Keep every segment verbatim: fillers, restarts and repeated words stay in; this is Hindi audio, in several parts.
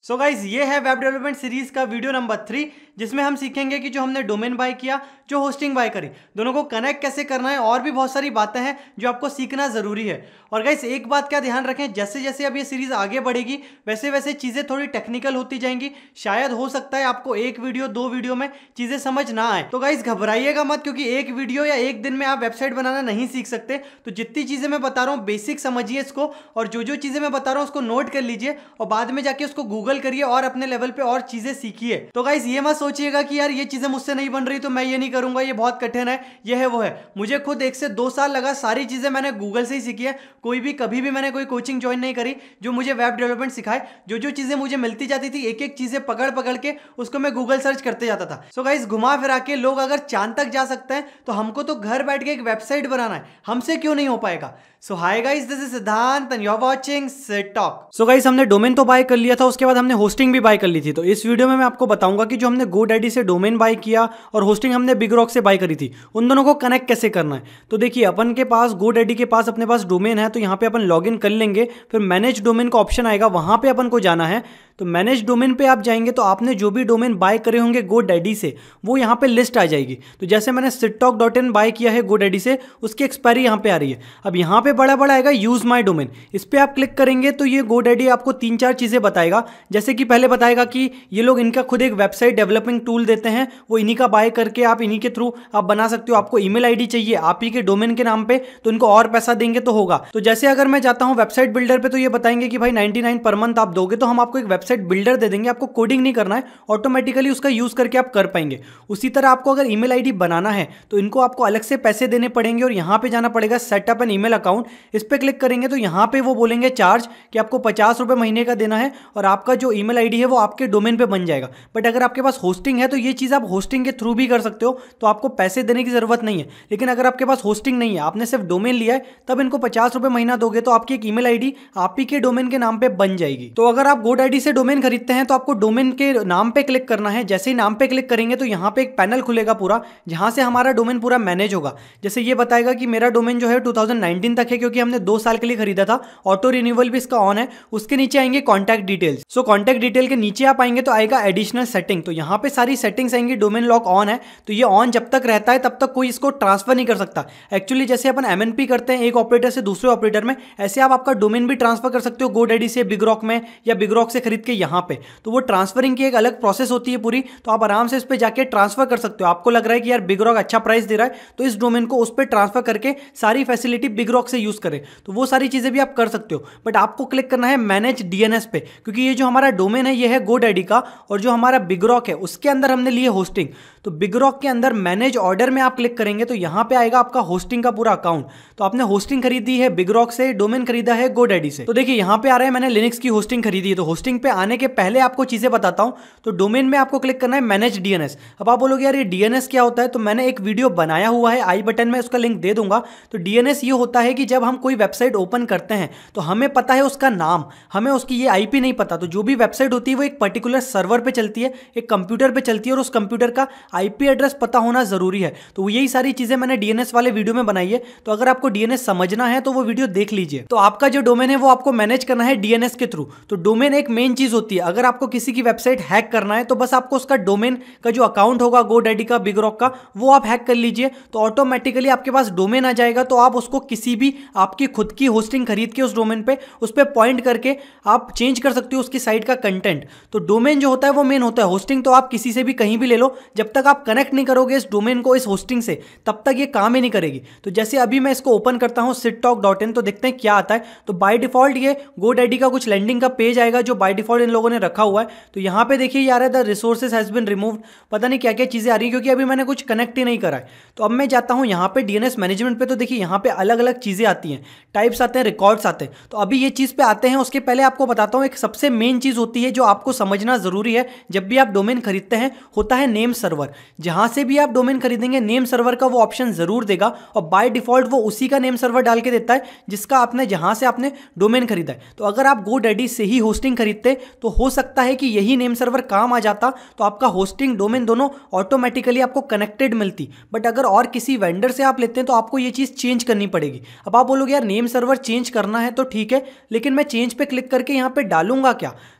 सो गाइज ये है वेब डेवलपमेंट सीरीज का वीडियो नंबर थ्री, जिसमें हम सीखेंगे कि जो हमने डोमेन बाय किया, जो होस्टिंग बाय करी, दोनों को कनेक्ट कैसे करना है और भी बहुत सारी बातें हैं जो आपको सीखना जरूरी है। और गाइज एक बात का ध्यान रखें, जैसे जैसे अब ये सीरीज आगे बढ़ेगी वैसे वैसे चीज़ें थोड़ी टेक्निकल होती जाएंगी। शायद हो सकता है आपको एक वीडियो दो वीडियो में चीज़ें समझ ना आए, तो गाइज घबराइएगा मत, क्योंकि एक वीडियो या एक दिन में आप वेबसाइट बनाना नहीं सीख सकते। तो जितनी चीज़ें मैं बता रहा हूँ बेसिक समझिए इसको, और जो जो चीज़ें मैं बता रहा हूँ उसको नोट कर लीजिए और बाद में जाके उसको गूगल करिए और अपने लेवल पे और चीजें सीखिए। तो गाइस ये मत सोचिएगा कि यार ये चीजें मुझसे नहीं बन रही तो मैं ये नहीं करूंगा, ये बहुत कठिन है, ये है वो है। मुझे खुद एक से दो साल लगा, सारी चीजें मैंने गूगल से ही सीखी है। कोई भी कभी भी मैंने कोई कोचिंग ज्वाइन नहीं करी जो मुझे वेब डेवलपमेंट सिखाए। जो जो चीजें मुझे मिलती जाती थी एक एक चीजें पकड़ पकड़ के उसको मैं गूगल सर्च करते जाता था। सो गाइस घुमा फिरा के लोग अगर चांद तक जा सकते हैं तो हमको तो घर बैठ के एक वेबसाइट बनाना है, हमसे क्यों नहीं हो पाएगा। So hi guys, this is Siddhant and you are watching SidTalk. So guys हमने डोमेन तो बाय कर लिया था, उसके बाद हमने होस्टिंग भी बाय कर ली थी। तो इस वीडियो में मैं आपको बताऊंगा कि जो हमने गोडैडी से डोमेन बाय किया और होस्टिंग हमने बिगरॉक से बाय करी थी, उन दोनों को कनेक्ट कैसे करना है। तो देखिए अपन के पास गोडैडी के पास अपने पास डोमेन है, तो यहाँ पे अपन लॉगिन कर लेंगे, फिर मैनेज डोमेन का ऑप्शन आएगा, वहां पे अपन को जाना है। तो मैनेज डोमेन पे आप जाएंगे तो आपने जो भी डोमेन बाय करे होंगे गोडैडी से वो यहाँ पे लिस्ट आ जाएगी। तो जैसे मैंने सिडटॉक डॉट इन बाय किया है गोडैडी से, उसकी एक्सपायरी यहाँ पे आ रही है। अब यहाँ पे बड़ा बड़ा आएगा यूज माय डोमेन, इस पे आप क्लिक करेंगे तो ये गोडैडी आपको तीन चार चीजें बताएगा। जैसे कि पहले बताएगा कि ये लोग इनका खुद एक वेबसाइट डेवलपिंग टूल देते हैं, वो इन्हीं का बाय करके आप इन्हीं के थ्रू आप बना सकते हो। आपको ईमेल आईडी चाहिए आप ही के डोमेन के नाम पे, तो इनको और पैसा देंगे तो होगा। तो जैसे अगर मैं जाता हूँ वेबसाइट बिल्डर पे, तो ये बताएंगे कि भाई नाइनटी नाइन पर मंथ आप दोगे तो हम आपको एक वेबसाइट बिल्डर दे देंगे, आपको कोडिंग नहीं करना है, ऑटोमेटिकली उसका यूज करके आप कर पाएंगे। उसी तरह आपको अगर ईमेल आईडी बनाना है तो इनको आपको अलग से पैसे देने पड़ेंगे और यहां पे जाना पड़ेगा सेटअप एन ईमेल अकाउंट। इस पे क्लिक करेंगे तो यहां पे वो बोलेंगे चार्ज कि आपको पचास रुपए महीने का देना है और आपका जो ईमेल आईडी है वो आपके डोमेन पे बन जाएगा। बट अगर आपके पास होस्टिंग है तो ये चीज आप होस्टिंग के थ्रू भी कर सकते हो, तो आपको पैसे देने की जरूरत नहीं है। लेकिन अगर आपके पास होस्टिंग नहीं है, आपने सिर्फ डोमेन लिया है, तब इनको पचास रुपए महीना दोगे तो आपकी एक ईमेल आईडी आप ही के डोमेन के नाम पे बन जाएगी। तो अगर आप गोडैडी से डोमेन खरीदते हैं तो आपको डोमेन के नाम पे क्लिक करना है। जैसे ही नाम पे क्लिक करेंगे तो यहाँ पे एक पैनल खुलेगा पूरा, जहां से हमारा डोमेन पूरा मैनेज होगा। जैसे ये बताएगा कि मेरा डोमेन जो है टू थाउजेंड नाइनटीन तक है, क्योंकि हमने दो साल के लिए खरीदा था। ऑटो रिन्यूअल भी इसका ऑन है। उसके नीचे आएंगे contact details. So contact detail के नीचे आप आएंगे तो आएगा एडिशनल सेटिंग। तो यहाँ पे सारी सेटिंग्स आएंगी। डोमेन लॉक ऑन है, तो ये ऑन जब तक रहता है तब तक कोई इसको ट्रांसफर नहीं कर सकता। एक्चुअली जैसे अपन एमएनपी करते हैं एक ऑपरेटर से दूसरे ऑपरेटर में, ऐसे आप आपका डोमेन भी ट्रांसफर कर सकते हो गोडैडी से बिगरॉक में, या बिगरॉक से खरीद के यहाँ पे। तो वो ट्रांसफरिंग की एक अलग प्रोसेस होती है पूरी, तो आप आराम से इस पे जाके ट्रांसफर कर सकते हो। आपको लग रहा है कि यार बिगरॉक अच्छा प्राइस दे रहा है तो इस डोमेन को उस पे ट्रांसफर करके सारी फैसिलिटी बिगरॉक से यूज करें, तो वो सारी चीजें भी आप कर सकते हो। बट आपको क्लिक करना है मैनेज डीएनएस पे, क्योंकि ये जो हमारा डोमेन है ये है गोडैडी का, और जो हमारा बिगरॉक है उसके अंदर हमने लिए होस्टिंग। तो बिगरॉक के अंदर मैनेज ऑर्डर में आप क्लिक करेंगे तो यहाँ पे आएगा आपका होस्टिंग का पूरा अकाउंट। तो आपने होस्टिंग खरीदी है बिगरॉक से, डोमेन खरीदा है गोडैडी से। तो देखिए यहाँ पे आ रहा है मैंने लिनक्स की होस्टिंग खरीदी है। तो होस्टिंग पे आने के पहले आपको चीजें बताता हूं। तो डोमेन में आपको क्लिक करना है मैनेज डीएनएस। अब आप बोलोगे यार ये डीएनएस क्या होता है, तो मैंने एक वीडियो बनाया हुआ है, आई बटन में उसका लिंक दे दूंगा। तो डीएनएस ये होता है कि जब हम कोई वेबसाइट ओपन करते हैं तो हमें पता है उसका नाम, हमें उसकी ये आईपी नहीं पता। तो जो भी वेबसाइट होती है वो एक पर्टिकुलर सर्वर पे चलती है, एक कंप्यूटर पे चलती है, और उस कंप्यूटर का आईपी एड्रेस पता होना जरूरी है। तो यही सारी चीजें मैंने डीएनएस वाले वीडियो में बनाई है। तो अगर आपको डीएनएस समझना है तो वो वीडियो देख लीजिए। तो आपका जो डोमेन है वो आपको मैनेज करना है डीएनएस के थ्रू। तो डोमेन एक मेन चीज होती है। अगर आपको किसी की वेबसाइट हैक करना है तो बस आपको उसका डोमेन का जो अकाउंट होगा गोडैडी का बिगरॉक का वो आप हैक कर लीजिए, तो ऑटोमेटिकली आपके पास डोमेन आ जाएगा। तो आप उसको किसी भी आपकी खुद की होस्टिंग खरीद के उस डोमेन पे उस पे पॉइंट करके आप चेंज कर सकते हो उसकी साइट का कंटेंट। तो डोमेन जो होता है वो मेन होता है। होस्टिंग तो आप किसी से भी कहीं भी ले लो, जब तक आप कनेक्ट नहीं करोगे इस डोमेन को इस होस्टिंग से तब तक ये काम ही नहीं करेगी। तो जैसे अभी मैं इसको ओपन करता हूं सिडटॉक डॉट इन, तो देखते हैं क्या आता है। तो बाय डिफॉल्ट ये गोडैडी का कुछ लैंडिंग का पेज आएगा जो बाय डिफॉल्ट इन लोगों ने रखा हुआ है। तो यहाँ पे देखिए यार the resources has been removed, पता नहीं क्या क्या चीजें आ रही है क्योंकि अभी मैंने कुछ कनेक्ट ही नहीं करा है। तो अब मैं जाता हूं यहाँ पे डीएनएस मैनेजमेंट पे। तो देखिए यहाँ पे अलग अलग चीजें आती हैं, टाइप्स आते हैं, रिकॉर्ड्स आते हैं। तो अभी ये चीज पे आते हैं, उसके पहले आपको बताता हूँ एक सबसे मेन चीज होती है जो आपको समझना जरूरी है जब भी आप डोमेन खरीदते हैं, होता है नेम सर्वर। जहां से भी आप डोमेन खरीदेंगे नेम सर्वर का वो ऑप्शन जरूर देगा, और बाय डिफॉल्ट वो उसी का नेम सर्वर डाल के देता है जिसका आपने जहां से आपने डोमेन खरीदा है। तो अगर आप गोडैडी से ही होस्टिंग खरीदते तो हो सकता है कि यही नेम सर्वर काम आ जाता, तो आपका होस्टिंग डोमेन दोनों ऑटोमेटिकली आपको कनेक्टेड मिलती। बट अगर और किसी वेंडर से आप लेते हैं तो आपको ये चीज चेंज करनी पड़ेगी। अब आप बोलोगे यार नेम सर्वर चेंज करना है तो ठीक है, लेकिन मैं चेंज पे क्लिक करके यहाँ पे डालूंगा क्या।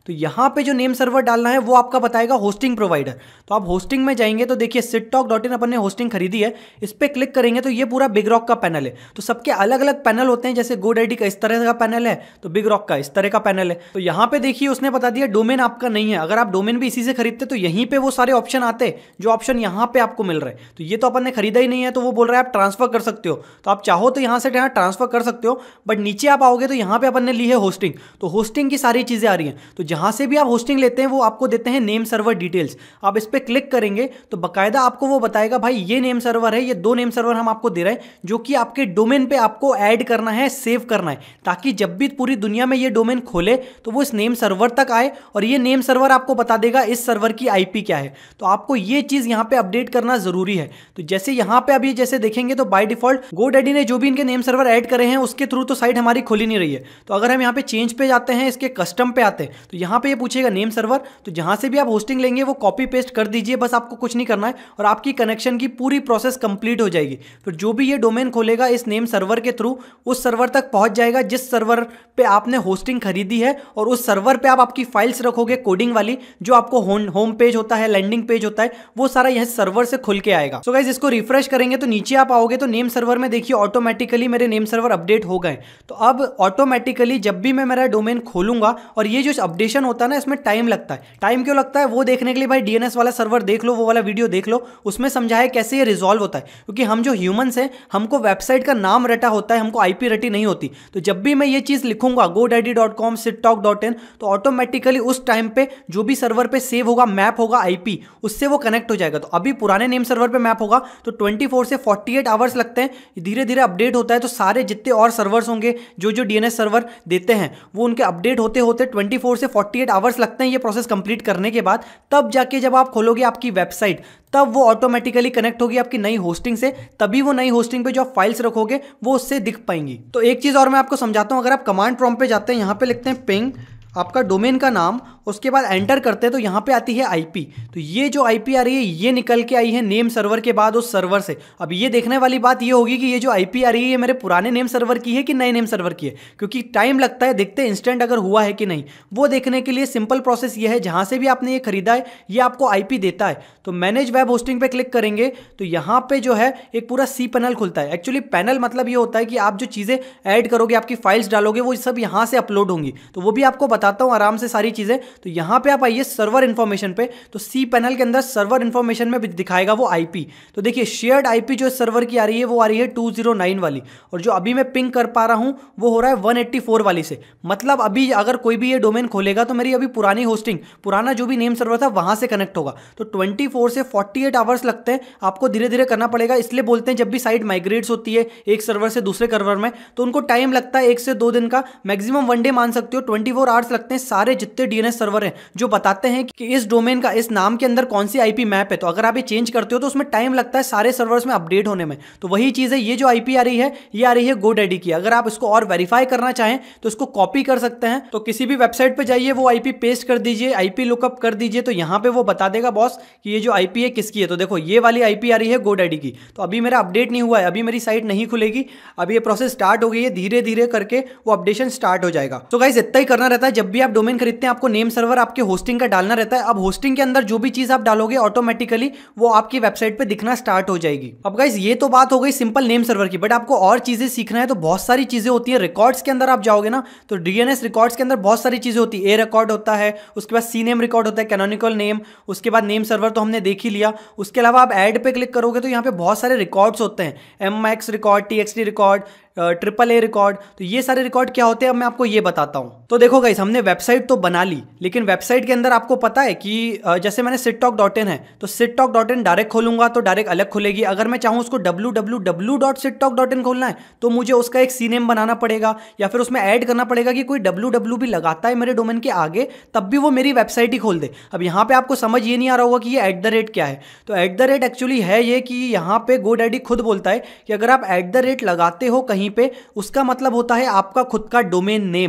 तो यहाँ पे जो नेम सर्वर डालना है वो आपका बताएगा होस्टिंग प्रोवाइडर। तो आप होस्टिंग में जाएंगे तो देखिए सिटटॉक डॉट इन अपन ने होस्टिंग खरीदी है, इस पर क्लिक करेंगे तो ये पूरा बिगरॉक का पैनल है। तो सबके अलग अलग पैनल होते हैं, जैसे गोडैडी का इस तरह का पैनल है तो बिगरॉक का इस तरह का पैनल है। तो यहाँ पे देखिए उसने बता दिया डोमेन आपका नहीं है, अगर आप डोमेन भी इसी से खरीदते तो यहीं पे वो सारे ऑप्शन आते जो ऑप्शन यहाँ पे आपको मिल रहे हैं। तो ये तो अपन ने खरीदा ही नहीं है, तो वो बोल रहा है आप ट्रांसफर कर सकते हो। तो आप चाहो तो यहाँ से यहाँ ट्रांसफर कर सकते हो, बट नीचे आप आओगे तो यहाँ पे अपन ने ली है होस्टिंग। तो होस्टिंग की सारी चीजें आ रही हैं। तो जहां से भी आप होस्टिंग लेते हैं वो आपको देते हैं नेम सर्वर डिटेल्स। आप इस पर क्लिक करेंगे तो बकायदा आपको वो बताएगा भाई ये नेम सर्वर है, ये दो नेम सर्वर हम आपको दे रहे हैं जो कि आपके डोमेन पे आपको ऐड करना है, सेव करना है, ताकि जब भी पूरी दुनिया में ये डोमेन खोले तो वो इस नेम सर्वर तक आए और ये नेम सर्वर आपको बता देगा इस सर्वर की आईपी क्या है। तो आपको ये चीज यहाँ पे अपडेट करना जरूरी है। तो जैसे यहाँ पे अभी जैसे देखेंगे तो बाय डिफॉल्ट गोडैडी ने जो भी इनके नेम सर्वर ऐड करे हैं उसके थ्रू तो साइट हमारी खुल ही नहीं रही है। तो अगर हम यहाँ पे चेंज पे जाते हैं, इसके कस्टम पे आते हैं तो यहाँ पे ये पूछेगा नेम सर्वर। तो जहां से भी आप होस्टिंग लेंगे वो कॉपी पेस्ट कर दीजिए, बस आपको कुछ नहीं करना है और आपकी कनेक्शन की पूरी प्रोसेस कंप्लीट हो जाएगी। फिर जो भी ये डोमेन खोलेगा इस नेम सर्वर के थ्रू उस सर्वर तक पहुंच जाएगा जिस सर्वर पे आपने होस्टिंग खरीदी है, और उस सर्वर पे आप आपकी फाइल्स रखोगे कोडिंग वाली, जो आपको होम पेज होता है, लैंडिंग पेज होता है, वो सारा यह सर्वर से खुल के आएगा। सो गाइस इसको रिफ्रेश करेंगे तो नीचे आप आओगे तो नेम सर्वर में देखिए ऑटोमेटिकली मेरे नेम सर्वर अपडेट हो गए। तो अब ऑटोमेटिकली जब भी मैं मेरा डोमेन खोलूंगा, और ये जो अपडेशन होता है ना इसमें टाइम लगता है। टाइम क्यों लगता है वो देखने के लिए भाई डीएनएस वाला सर्वर देख लो, वो वाला वीडियो देख लो, उसमें समझाया कैसे ये रिजॉल्व होता है। क्योंकि हम जो ह्यूमंस हैं हमको वेबसाइट का नाम रटा होता है, हमको आईपी रटी नहीं होती। तो जब भी मैं ये चीज लिखूंगा godaddy dot com sidtalk dot in तो ऑटोमेटिकली उस टाइम पे जो भी सर्वर पे सेव होगा, मैप होगा आईपी, उससे वो कनेक्ट हो जाएगा। तो अभी पुराने नेम सर्वर पे मैप होगा तो चौबीस से अड़तालीस आवर्स लगते हैं, धीरे धीरे अपडेट होता है। तो सारे जितने और सर्वर्स होंगे जो जो डीएनएस सर्वर देते हैं वो उनके अपडेट होते होते चौबीस से अड़तालीस आवर्स लगते हैं ये प्रोसेस कंप्लीट करने के बाद। तब जाके जब आप खोलोगे आपकी वेबसाइट तब वो ऑटोमेटिकली कनेक्ट होगी आपकी नई होस्टिंग से, तभी वो नई होस्टिंग पे जो आप फाइल्स रखोगे वो उससे दिख पाएंगी। तो एक चीज और मैं आपको समझाता हूं, अगर आप कमांड प्रॉम्प्ट पे जाते हैं, यहां पे लिखते हैं पिंग आपका डोमेन का नाम, उसके बाद एंटर करते हैं तो यहाँ पे आती है आईपी। तो ये जो आईपी आ रही है ये निकल के आई है नेम सर्वर के बाद उस सर्वर से। अब ये देखने वाली बात ये होगी कि ये जो आईपी आ रही है ये मेरे पुराने नेम सर्वर की है कि नए नेम सर्वर की है, क्योंकि टाइम लगता है देखते इंस्टेंट अगर हुआ है कि नहीं। वो देखने के लिए सिंपल प्रोसेस ये है, जहाँ से भी आपने ये खरीदा है ये आपको आईपी देता है। तो मैनेज वेब होस्टिंग पे क्लिक करेंगे तो यहाँ पे जो है एक पूरा सी पैनल खुलता है। एक्चुअली पैनल मतलब ये होता है कि आप जो चीज़ें ऐड करोगे, आपकी फाइल्स डालोगे, वो सब यहाँ से अपलोड होंगी। तो वो भी आपको बताता हूँ आराम से सारी चीज़ें। तो यहाँ पे आप आइए सर्वर इन्फॉर्मेशन पे, तो सी पैनल के अंदर सर्वर इन्फॉर्मेशन में भी दिखाएगा वो आईपी। तो देखिए शेयर्ड आईपी जो सर्वर की आ रही है वो आ रही है टू ज़ीरो नाइन वाली, और जो अभी मैं पिंग कर पा रहा हूँ वो हो रहा है वन एट्टी फोर वाली से। मतलब अभी अगर कोई भी ये डोमेन खोलेगा तो मेरी अभी पुरानी होस्टिंग, पुराना जो भी नेम सर्वर था वहाँ से कनेक्ट होगा। तो ट्वेंटी फोर से फोर्टी एट आवर्स लगते हैं, आपको धीरे धीरे करना पड़ेगा। इसलिए बोलते हैं जब भी साइट माइग्रेट्स होती है एक सर्वर से दूसरे सर्वर में तो उनको टाइम लगता है एक से दो दिन का, मैक्सिमम वन डे मान सकते हो, ट्वेंटी फोर आवर्स लगते हैं। सारे जितने डीएनएस सर्वर हैं जो बताते हैं कि इस डोमेन का, इस नाम के अंदर कौन सी आईपी मैप है, तो अगर आप ये चेंज करते हो तो उसमें टाइम लगता है सारे सर्वर्स में अपडेट होने में। तो वही चीज़ है, ये जो आईपी आ रही है ये आ रही है गोडैडी की। अगर आप इसको और वेरीफाई करना चाहें तो इसको कॉपी कर सकते हैं। तो किसी भी वेबसाइट पे जाइए, वो आईपी पेस्ट कर दीजिए, आईपी लुकअप कर दीजिए, तो यहाँ पे वो बता देगा बॉस कि ये जो आईपी है किसकी है। तो देखो ये वाली आईपी आ रही है गोडैडी की। तो अभी मेरा अपडेट नहीं हुआ है, अभी मेरी साइट नहीं खुलेगी, अभी ये प्रोसेस स्टार्ट हो गई है, धीरे धीरे करके वो अपडेशन स्टार्ट हो जाएगा। तो गाइस इतना ही करना रहता है, जब भी आप डोमेन खरीदते हैं आपको नेम सर्वर आपके होस्टिंग का डालना रहता है। अब होस्टिंग के अंदर जो भी चीज आप डालोगे ऑटोमेटिकली वो आपकी वेबसाइट पे दिखना स्टार्ट हो जाएगी। अब गाइस ये तो बात हो गई सिंपल नेम सर्वर की, बट आपको और चीजें सीखना है तो बहुत सारी चीजें होती है। रिकॉर्ड्स के अंदर आप जाओगे ना तो डीएनएस रिकॉर्ड्स के अंदर बहुत सारी चीजें होती है। ए रिकॉर्ड होता है, उसके बाद सी नेम रिकॉर्ड होता है, कैनोनिकल नेम, उसके बाद नेम सर्वर तो हमने देख ही लिया। उसके अलावा आप ऐड पे क्लिक करोगे तो यहाँ पे बहुत सारे रिकॉर्ड्स होते हैं, M X record, TXT record, triple A record. तो ये सारे रिकॉर्ड क्या होते हैं अब मैं आपको ये बताता हूँ। तो देखो गाइस हमने वेबसाइट तो बना ली, लेकिन वेबसाइट के अंदर आपको पता है कि जैसे मैंने सिटटॉक डॉट इन है तो सिटटॉक डॉट इन डायरेक्ट खोलूंगा तो डायरेक्ट अलग खुलेगी। अगर मैं चाहूँ उसको W W W dot SidTalk dot in खोलना है तो मुझे उसका एक सी नेम बनाना पड़ेगा, या फिर उसमें ऐड करना पड़ेगा कि कोई डब्ल्यू डब्ल्यू भी लगाता है मेरे डोमेन के आगे तब भी वो मेरी वेबसाइट ही खोल दे। अब यहाँ पे आपको समझ ये नहीं आ रहा होगा कि ये एट द रेट क्या है। तो एट द रेट एक्चुअली है ये कि यहाँ पे गोडैडी खुद बोलता है कि अगर आप एट द रेट लगाते हो कहीं पे, उसका मतलब होता है आपका खुद का डोमेन नेम।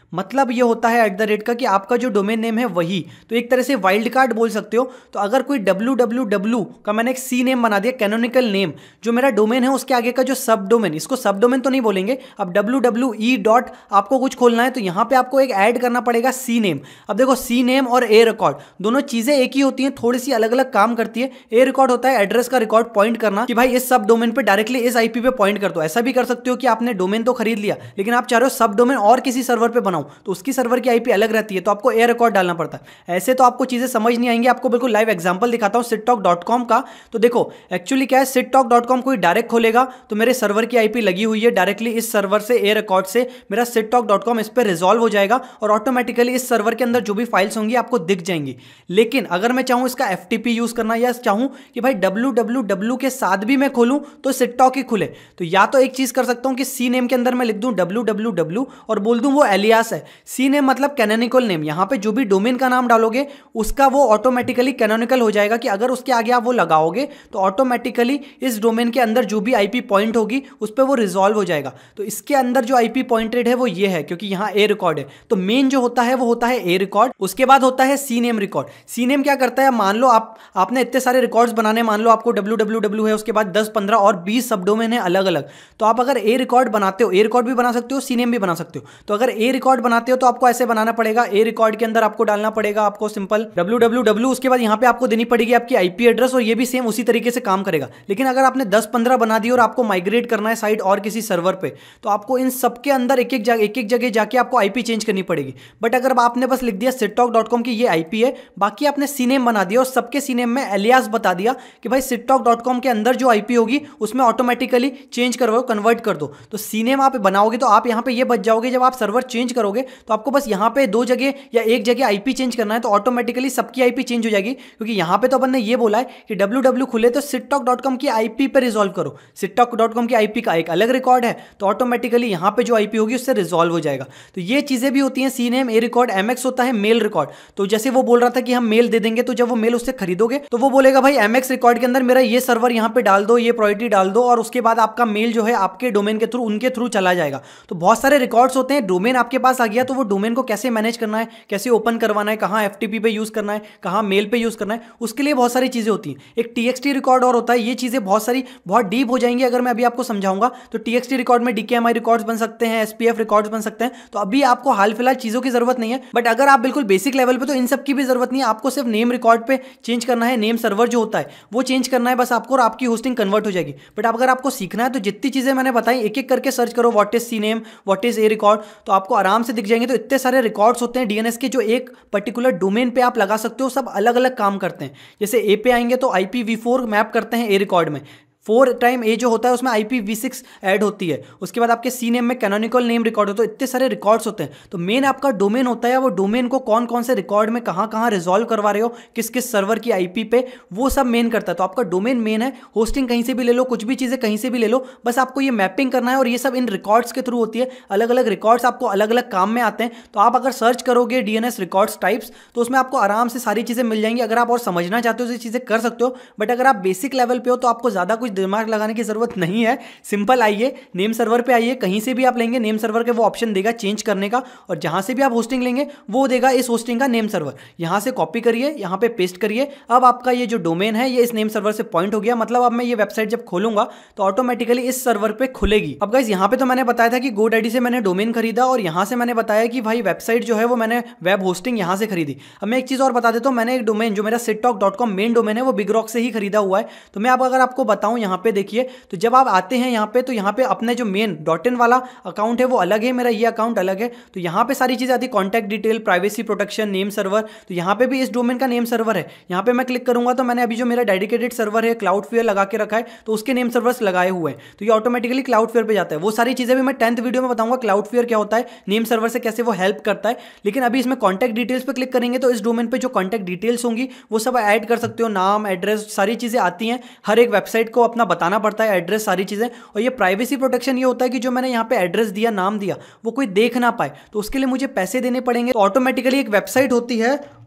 मतलब ये होता है एट द रेट का कि आपका जो डोमेन नेम है वही, तो एक तरह से वाइल्ड कार्ड बोल सकते हो। तो अगर कोई डब्ल्यू डब्ल्यू डब्ल्यू का मैंने एक सी नेम बना दिया, कैनोनिकल नेम, जो मेरा डोमेन है उसके आगे का जो सब डोमेन, इसको सब डोमेन तो नहीं बोलेंगे, अब डब्ल्यू डब्ल्यू ई डॉट आपको कुछ खोलना है तो यहाँ पे आपको एक ऐड करना पड़ेगा सी नेम। अब देखो सी नेम और ए रिकॉर्ड दोनों चीजें एक ही होती हैं, थोड़ी सी अलग अलग काम करती है। ए रिकॉर्ड होता है एड्रेस का रिकॉर्ड पॉइंट करना कि भाई इस सब डोमेन पे डायरेक्टली इस आईपी पे पॉइंट कर दो। ऐसा भी कर सकते हो कि आपने डोमेन तो खरीद लिया लेकिन आप चाह रहे हो सब डोमेन और किसी सर्वर पे बनाओ, तो उसकी सर्वर की आईपी अलग रहती है, तो आपको ए रिकॉर्ड डालना पड़ता है। ऐसे तो आपको चीजें समझ नहीं आएंगी, आपको बिल्कुल लाइव एग्जांपल दिखाता हूं सिटटॉक डॉट कॉम का। तो देखो एक्चुअली क्या है, सिटटॉक डॉट कॉम कोई डायरेक्ट खोलेगा तो मेरे सर्वर की आईपी लगी हुई है, डायरेक्टली इस सर्वर से ए रिकॉर्ड से मेरा सिटटॉक डॉट कॉम इस पर रिजॉल्व हो जाएगा और ऑटोमेटिकली इस सर्वर के अंदर जो भी फाइल्स होंगी आपको दिख जाएंगी। लेकिन अगर मैं चाहूं इसका एफटीपी यूज करना या चाहूं कि भाई डब्ल्यू डब्ल्यू डब्ल्यू के साथ भी मैं खोलूं तो सिटटॉक ही खुले, तो या तो एक चीज कर सकता हूं कि सी नेम के अंदर मैं लिख दूं डब्ल्यू डब्ल्यू डब्ल्यू और बोल दूं वो एलियास है। सी नेम मतलब कैनोनिकल नेम, यहां पे जो भी डोमेन का नाम डालोगे उसका वो ऑटोमेटिकली कैनोनिकल हो जाएगा कि अगर उसके आगे आप वो लगाओगे तो ऑटोमेटिकली इस डोमेन के अंदर जो भी आईपी पॉइंट होगी उस पर वो रिजॉल्व हो जाएगा। तो इसके अंदर जो आईपी पॉइंटेड है वो ये है क्योंकि यहाँ ए रिकॉर्ड है, तो मेन जो होता है वो होता है ए रिकॉर्ड, उसके बाद होता है C name record. C name क्या करता है, मान लो आप आपने इतने सारे रिकॉर्ड्स बनाने, मान लो आपको डब्ल्यू डब्ल्यू डब्ल्यू है, उसके बाद दस पंद्रह और बीस सब डोमेन है अलग अलग, तो आप अगर ए रिकॉर्ड बनाते हो, ए रिकॉर्ड भी बना सकते हो, सी नेम भी बना सकते हो। तो अगर ए रिकॉर्ड बनाते हो तो आपको ऐसे बनाना पड़ेगा, ए रिकॉर्ड के अंदर आपको डालना पड़ेगा आपको सिंपल डब्ल्यू डब्ल्यू डब्ल्यू, उसके बाद यहाँ पे आपको देनी पड़ेगी आपकी आईपी एड्रेस और ये भी सेम उसी तरीके से काम करेगा। लेकिन अगर आपने दस पंद्रह बना दी और आपको माइग्रेट करना है साइट और किसी सर्वर पे, तो आपको इन सबके अंदर एक एक जगह एक एक जगह जाके आपको आईपी चेंज करनी पड़ेगी। बट अगर आपने बस लिख दिया सिटटॉक डॉट कॉम की ये आईपी है, बाकी आपने सी नेम बना दिया और सबके सी नेम में एलियास बता दिया कि भाई सिटटॉक डॉट कॉम के अंदर जो आईपी होगी उसमें ऑटोमेटिकली चेंज करवाओ, कन्वर्ट कर दो। तो सी नेम आप बनाओगे तो आप यहाँ पे ये बच जाओगे, जब आप सर्वर चेंज करोगे तो आपको बस यहाँ पे दो जगह या एक जगह आईपी चेंज करना है तो ऑटोमेटिकली सबकी आईपी चेंज हो जाएगी। क्योंकि यहाँ पे तो अपन ने ये बोला है कि डब्ल्यू डब्ल्यू खुले तो सिटटॉक डॉट कॉम की आईपी पे रिजॉल्व करो, सिटटॉक डॉट कॉम की आईपी का एक अलग रिकॉर्ड है तो ऑटोमेटिकली यहाँ पे जो आईपी होगी उससे रिजॉल्व हो जाएगा। तो ये चीजें भी होती हैं, C name, A record, MX होता है मेल रिकॉर्ड। तो जैसे वो बोल रहा था कि हम मेल दे देंगे, तो जब वो मेल उससे खरीदोगे तो वो बोलेगा भाई एमएक्स रिकॉर्ड के अंदर मेरा ये सर्वर यहाँ पे डाल दो, ये प्रायोरिटी डाल दो, और उसके बाद आपका मेल जो है आपके डोमेन के थ्रू उनके थ्रू चला जाएगा। तो बहुत सारे रिकॉर्ड्स होते हैं, डोमेन आपके पास आ गया तो वो डोमेन को कैसे मैनेज करना है, कैसे ओपन करवाना है, कहाँ एफटीपी पे यूज करना है, कहाँ मेल पे यूज करना है, उसके लिए बहुत सारी चीजें होती हैं। एक टीएक्सटी रिकॉर्ड और होता है, ये चीजें बहुत सारी बहुत डीप हो जाएंगी अगर मैं अभी आपको समझाऊंगा। तो टीएक्सटी रिकॉर्ड में डीकेएमआई रिकॉर्ड्स बन सकते हैं, एसपीएफ रिकॉर्ड्स बन सकते हैं। तो अभी आपको हाल फिलहाल चीजों की जरूरत नहीं है, बट अगर आप बिल्कुल बेसिक लेवल पे तो इन सब की भी जरूरत नहीं है, आपको सिर्फ नेम रिकॉर्ड पे चेंज करना है, नेम सर्वर जो होता है वो चेंज करना है बस आपको, और आपकी होस्टिंग कन्वर्ट हो जाएगी। बट अगर आपको सीखना है तो जितनी चीजें मैंने बताई एक एक करके सर्च करो, what is C name, what is A record, तो आपको आराम से दिख जाएंगे। तो इतने सारे रिकॉर्ड्स होते हैं डीएनएस के जो एक पर्टिकुलर डोमेन पे आप लगा सकते हो, सब अलग अलग काम करते हैं। जैसे ए पे आएंगे तो I P V four map करते हैं ए रिकॉर्ड में, फोर टाइम ए जो होता है उसमें I P V six add होती है। उसके बाद आपके सी नेम में कैनोनिकल नेम रिकॉर्ड होता है। तो इतने सारे रिकॉर्ड्स होते हैं। तो मेन आपका डोमेन होता है, वो डोमेन को कौन कौन से रिकॉर्ड में कहाँ कहाँ रिजॉल्व करवा रहे हो, किस किस सर्वर की आईपी पे, वो सब मेन करता है। तो आपका डोमेन मेन है, होस्टिंग कहीं से भी ले लो, कुछ भी चीज़ें कहीं से भी ले लो, बस आपको ये मैपिंग करना है और ये सब इन रिकॉर्ड्स के थ्रू होती है। अलग अलग रिकॉर्ड्स आपको अलग अलग काम में आते हैं। तो आप अगर सर्च करोगे डीएनएस रिकॉर्ड्स टाइप्स तो उसमें आपको आराम से सारी चीज़ें मिल जाएंगी। अगर आप और समझना चाहते हो तो ये चीज़ें कर सकते हो, बट अगर आप बेसिक लेवल पे हो तो आपको ज़्यादा कुछ दिमाग लगाने की जरूरत नहीं है। सिंपल आइए नेम सर्वर पे आइए, कहीं से भी आप लेंगे नेम सर्वर के वो ऑप्शन देगा चेंज करने का, और जहां से भी आप होस्टिंग लेंगे वो देगा इस होस्टिंग का नेम सर्वर। यहां से कॉपी करिए, यहां पे पेस्ट करिए। अब आपका ये जो डोमेन है ये इस नेम सर्वर से पॉइंट हो गया, मतलब अब मैं ये वेबसाइट जब खोलूंगा तो ऑटोमेटिकली इस सर्वर पे खुलेगी। अब गाइस यहाँ पे तो मैंने बताया था कि गोडैडी से मैंने डोमेन खरीदा, और यहां से मैंने बताया कि भाई वेबसाइट जो है वो मैंने वेब होस्टिंग यहां से खरीदी। अब मैं एक चीज और बता देता हूं, मैंने एक डोमेन जो मेरा SidTalk dot com main domain है वो बिगरॉक से ही खरीदा हुआ है। तो मैं अब अगर आपको बताऊं यहाँ पे देखिए, तो जब आप आते हैं यहाँ पे तो यहाँ पे अपने जो मेन डॉट इन वाला अकाउंट है वो अलग है, मेरा ये अकाउंट अलग है। तो यहाँ पे सारी चीजें आती है, contact detail, privacy protection, name server. तो यहाँ पे भी इस डोमेन का नेम सर्वर है। यहाँ पे मैं क्लिक करूंगा तो मैंने अभी जो मेरा डेडिकेटेड सर्वर है क्लाउडफेयर लगा के रखा है, तो उसके नेम सर्वर्स लगाए हुए हैं। तो ये ऑटोमेटिकली क्लाउडफेयर पे जाता है। वो सारी चीजें भी मैं टेंथ वीडियो में बताऊंगा, क्लाउडफेयर क्या होता है, नेम सर्वर से कैसे वो हेल्प करता है। लेकिन अभी इसमें कॉन्टैक्ट डिटेल्स पे क्लिक करेंगे तो इस डोमेन पे जो कॉन्टैक्ट डिटेल्स होंगी वो सब ऐड कर सकते हो, नाम, एड्रेस, सारी चीजें आती हैं। हर एक वेबसाइट को अपना बताना पड़ता है एड्रेस, सारी चीजें। और ये प्राइवेसी प्रोटेक्शन ये होता है कि जो मैंने यहाँ पे एड्रेस दिया, नाम दिया, वो कोई देख ना पाए, तो उसके लिए मुझे पैसे देने पड़ेंगे। तो ऑटोमेटिकली एक वेबसाइट होती है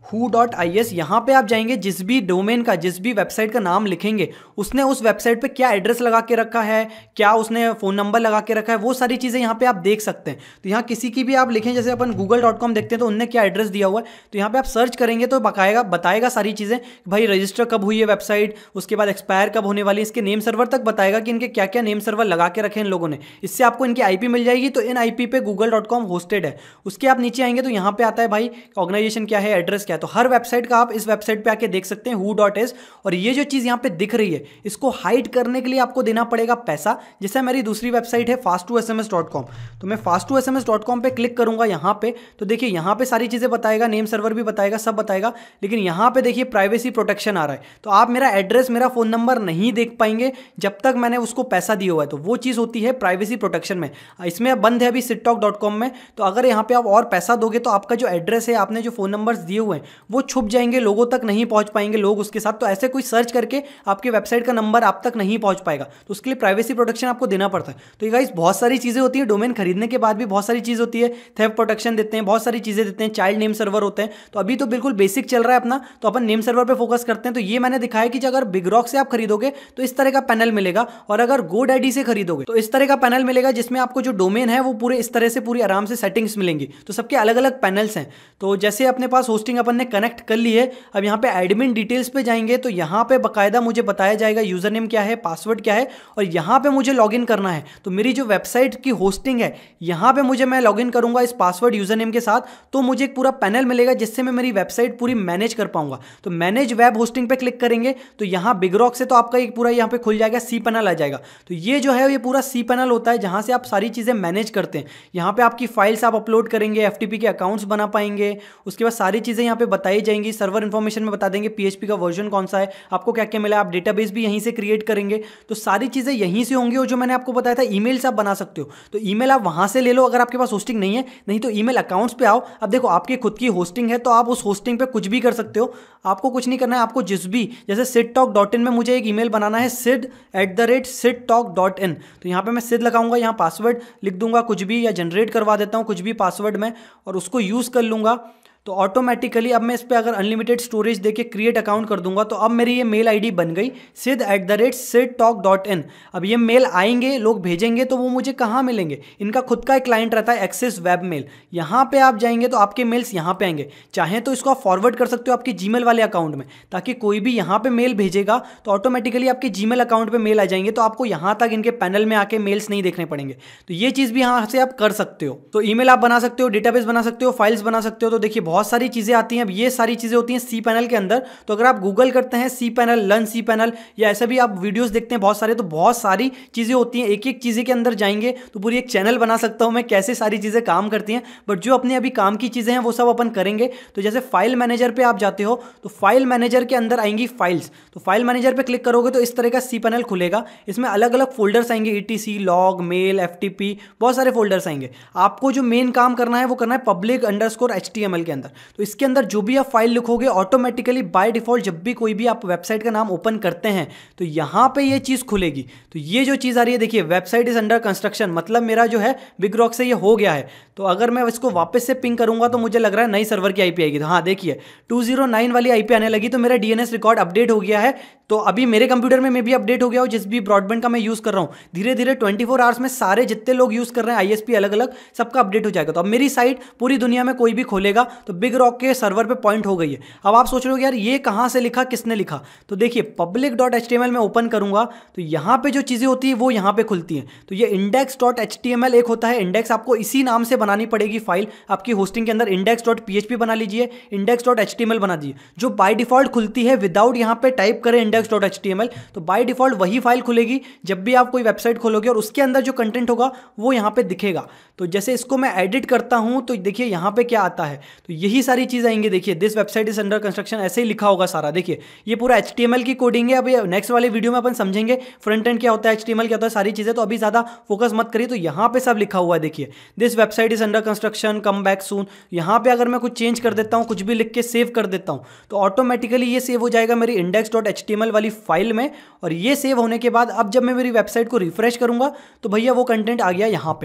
हु डॉट आई एस। यहाँ पे आप जाएंगे, जिस भी डोमेन का, जिस भी वेबसाइट का नाम लिखेंगे उसने उस वेबसाइट पे क्या एड्रेस लगा के रखा है, क्या उसने फ़ोन नंबर लगा के रखा है, वो सारी चीज़ें यहाँ पे आप देख सकते हैं। तो यहाँ किसी की भी आप लिखें, जैसे अपन गूगल डॉट कॉम देखते हैं तो उनने क्या एड्रेस दिया हुआ है, तो यहाँ पे आप सर्च करेंगे तो बकाएगा बताएगा सारी चीज़ें, भाई रजिस्टर कब हुई है वेबसाइट, उसके बाद एक्सपायर कब होने वाली है, इसके नेम सर्वर तक बताएगा कि इनके क्या क्या नेम सर्वर लगा के रखे इन लोगों ने। इससे आपको इनकी आईपी मिल जाएगी, तो इन आईपी पे गूगल डॉट कॉम होस्टेड है। उसके आप नीचे आएंगे तो यहाँ पे आता है भाई ऑर्गेनाइजेशन क्या है, एड्रेस क्या है। तो हर वेबसाइट का आप इस वेबसाइट पे आके देख सकते हैं हु डॉट एस। और ये जो चीज़ यहाँ पे दिख रही है इसको हाइड करने के लिए आपको देना पड़ेगा पैसा। जैसे मेरी दूसरी वेबसाइट है fast two S M S dot com, तो मैं fast two S M S dot com पे क्लिक करूंगा यहाँ पे, तो देखिए यहाँ पे सारी चीज़ें बताएगा, नेम सर्वर भी बताएगा, सब बताएगा। लेकिन यहाँ पे देखिए प्राइवेसी प्रोटेक्शन आ रहा है, तो आप मेरा एड्रेस, मेरा फ़ोन नंबर नहीं देख पाएंगे जब तक मैंने उसको पैसा दिया हुआ है। तो वो चीज़ होती है प्राइवेसी प्रोटेक्शन में। इसमें बंद है अभी सिटटॉक डॉट कॉम में। तो अगर यहाँ पे आप और पैसा दोगे तो आपका जो एड्रेस है, आपने जो फ़ोन नंबर्स दिए हुए हैं वो छुप जाएंगे, लोगों तक नहीं पहुँच पाएंगे लोग उसके साथ। तो ऐसे कोई सर्च करके आपके वेबसाइट का नंबर आप तक नहीं पहुँच पाएगा, तो उसके लिए प्राइवेसी प्रोटेक्शन आपको देना पड़ता है। तो ये गाइस बहुत सारी चीज़ें होती है, डोमेन खरीदने के बाद भी बहुत सारी चीज़ होती है, थेफ्ट प्रोटेक्शन देते हैं, बहुत सारी चीज़ें देते हैं, चाइल्ड नेम सर्वर होते हैं। तो अभी तो बिल्कुल बेसिक चल रहा है अपना, तो अपन नेम सर्वर पे फोकस करते हैं। तो ये मैंने दिखाया कि अगर बिगरॉक से आप खरीदोगे तो इस तरह का पैनल मिलेगा, और अगर गोडैडी से खरीदोगे तो इस तरह का पैनल मिलेगा, जिसमें आपको जो डोमेन है वो पूरे इस तरह से पूरी आराम से सेटिंग्स मिलेंगी। तो सबके अलग अलग पैनल्स हैं। तो जैसे अपने पास होस्टिंग अपन ने कनेक्ट कर ली है, अब यहाँ पे एडमिन डिटेल्स पे जाएंगे तो यहाँ पे बाकायदा मुझे बताया जाएगा यूजर नेम क्या है, पासवर्ड क्या है, और यहाँ पे मुझे लॉगिन करना है। तो मेरी जो वेबसाइट की होस्टिंग है यहाँ पे मुझे मैं लॉगिन करूंगा इस पासवर्ड यूजर नेम के साथ, तो मुझे एक पूरा पैनल मिलेगा जिससे मैं मेरी वेबसाइट पूरी मैनेज कर पाऊंगा। तो मैनेज वेब होस्टिंग पे क्लिक करेंगे तो यहाँ बिगरॉक से तो आपका एक पूरा यहाँ पे खुल जाएगा, cPanel आ जाएगा। तो ये जो है ये पूरा cPanel होता है जहाँ से आप सारी चीज़ें मैनेज करते हैं। यहाँ पे आपकी फाइल्स आप अपलोड करेंगे, एफटीपी के अकाउंट्स बना पाएंगे, उसके बाद सारी चीज़ें यहाँ पे बताई जाएंगी, सर्वर इन्फॉर्मेशन में बता देंगे पीएचपी का वर्जन कौन सा है, आपको क्या क्या मिला, आप डेटाबेस भी यहीं से क्रिएट करेंगे। तो सारी चीज़ें यहीं से होंगी। और जो मैंने आपको बताया था ईमेल्स आप बना सकते हो, तो ईमेल आप वहाँ से ले लो अगर आपके पास होस्टिंग नहीं है, नहीं तो ईमेल अकाउंट्स पे आओ। अब देखो आपकी खुद की होस्टिंग है तो आप उस होस्टिंग पे कुछ भी कर सकते हो, आपको कुछ नहीं करना है। आपको जिस भी, जैसे सिडटॉक डॉट इन में मुझे एक ईमेल बनाना है, sid at the rate sidtalk dot in, तो यहाँ पे मैं सिड लगाऊंगा, यहाँ पासवर्ड लिख दूंगा कुछ भी, या जनरेट करवा देता हूँ कुछ भी पासवर्ड में, और उसको यूज़ कर लूँगा। तो ऑटोमेटिकली अब मैं इस पर अगर अनलिमिटेड स्टोरेज देके क्रिएट अकाउंट कर दूंगा तो अब मेरी ये मेल आईडी बन गई sid at the rate sidtalk dot in. अब ये मेल आएंगे, लोग भेजेंगे, तो वो मुझे कहाँ मिलेंगे, इनका खुद का एक क्लाइंट रहता है एक्सेस वेब मेल, यहाँ पे आप जाएंगे तो आपके मेल्स यहाँ पे आएंगे। चाहें तो इसको आप फॉरवर्ड कर सकते हो आपके जीमेल वाले अकाउंट में, ताकि कोई भी यहाँ पे मेल भेजेगा तो ऑटोमेटिकली आपके जीमेल अकाउंट पे मेल आ जाएंगे, तो आपको यहाँ तक इनके पैनल में आके मेल्स नहीं देखने पड़ेंगे। तो ये चीज़ भी यहाँ से आप कर सकते हो। तो ईमेल आप बना सकते हो, डेटाबेस बना सकते हो, फाइल्स बना सकते हो। तो देखिए बहुत सारी चीज़ें आती हैं। अब ये सारी चीज़ें होती हैं cPanel के अंदर। तो अगर आप गूगल करते हैं cPanel, लर्न cPanel, या ऐसे भी आप वीडियोस देखते हैं बहुत सारे, तो बहुत सारी चीज़ें होती हैं। एक एक चीज़ें के अंदर जाएंगे तो पूरी एक चैनल बना सकता हूँ मैं कैसे सारी चीज़ें काम करती हैं। बट जो अपने अभी काम की चीज़ें हैं वो सब अपन करेंगे। तो जैसे फाइल मैनेजर पे आप जाते हो तो फाइल मैनेजर के अंदर आएंगी फाइल्स, तो फाइल मैनेजर पे क्लिक करोगे तो इस तरह का cPanel खुलेगा। इसमें अलग अलग फोल्डर्स आएंगे, ईटीसी, लॉग, मेल, एफटीपी, बहुत सारे फोल्डर्स आएंगे। आपको जो मेन काम करना है वो करना है पब्लिक अंडरस्कोर एचटीएमएल के अंदर। तो इसके अंदर जो भी आप फाइल लिखोगे ऑटोमेटिकली बाय डिफॉल्ट जब भी कोई भी आप वेबसाइट का नाम ओपन करते हैं तो यहाँ पे ये चीज़ खुलेगी। तो ये जो चीज़ आ रही है देखिए, वेबसाइट इज अंडर कंस्ट्रक्शन, मतलब मेरा जो है बिगरॉक से ये हो गया है। तो अगर मैं इसको वापस से पिंग करूंगा तो मुझे लग रहा है नई सर्वर की आईपी आएगी। तो हाँ देखिए टू ज़ीरो नाइन वाली आईपी आने लगी, तो मेरा डीएनएस रिकॉर्ड अपडेट हो गया है। तो अभी मेरे कंप्यूटर में मैं भी अपडेट हो गया हूँ, जिस भी ब्रॉडबैंड का मैं यूज़ कर रहा हूँ। धीरे धीरे ट्वेंटी फोर आवर्स में सारे जितने लोग यूज़ कर रहे हैं आईएसपी अलग अलग, सबका अपडेट हो जाएगा। तो अब मेरी साइट पूरी दुनिया में कोई भी खोलेगा तो बिगरॉक के सर्वर पे पॉइंट हो गई है। अब आप सोच रहे हो यार ये कहाँ से लिखा, किसने लिखा? तो देखिए public dot H T M L में ओपन करूंगा तो यहाँ पे जो चीज़ें होती है वो यहाँ पे खुलती हैं। तो ये index dot H T M L एक होता है, इंडेक्स आपको इसी नाम से बनानी पड़ेगी फाइल आपकी होस्टिंग के अंदर। Index dot P H P बना लीजिए, index dot H T M L बना दीजिए, जो बाय डिफॉल्ट खुलती है विदाउट यहाँ पे टाइप करें index dot H T M L. तो बाय डिफॉल्ट वही फाइल खुलेगी जब भी आप कोई वेबसाइट खोलोगे, और उसके अंदर जो कंटेंट होगा वो यहाँ पे दिखेगा। तो जैसे इसको मैं एडिट करता हूँ तो देखिए यहाँ पे क्या आता है, तो यही सारी चीज़ आएंगी। देखिए this website is under construction, ऐसे ही लिखा होगा सारा। देखिए ये पूरा एच टी एम एल की कोडिंग है। अभी नेक्स्ट वाले वीडियो में अपन समझेंगे फ्रंट एंड क्या होता है, एच टी एम एल क्या होता है, सारी चीज़ें। तो अभी ज़्यादा फोकस मत करिए। तो यहाँ पे सब लिखा हुआ है देखिए, this website is under construction, come back soon. यहाँ पे अगर मैं कुछ चेंज कर देता हूँ, कुछ भी लिख के सेव कर देता हूँ तो ऑटोमेटिकली ये सेव हो जाएगा मेरी index dot H T M L वाली फाइल में। और ये सेव होने के बाद अब जब मैं मेरी वेबसाइट को रिफ्रेश करूँगा तो भैया वो कंटेंट आ गया यहाँ पे।